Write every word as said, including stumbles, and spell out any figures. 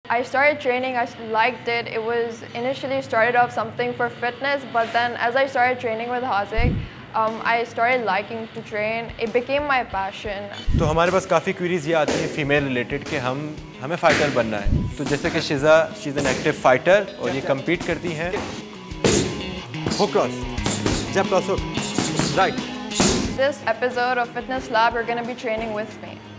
I started training, I liked it. It was initially started off something for fitness, but then as I started training with Haziq, um, I started liking to train. It became my passion. तो हमारे पास काफ़ी queries ये आती हैं female related कि हम हमें fighter बनना है. तो जैसे कि Shiza she is an active fighter और ये कम्पीट करती हैं. Hook cross, jump cross hook, right. This episode of Fitness Lab, you're going to be training with me.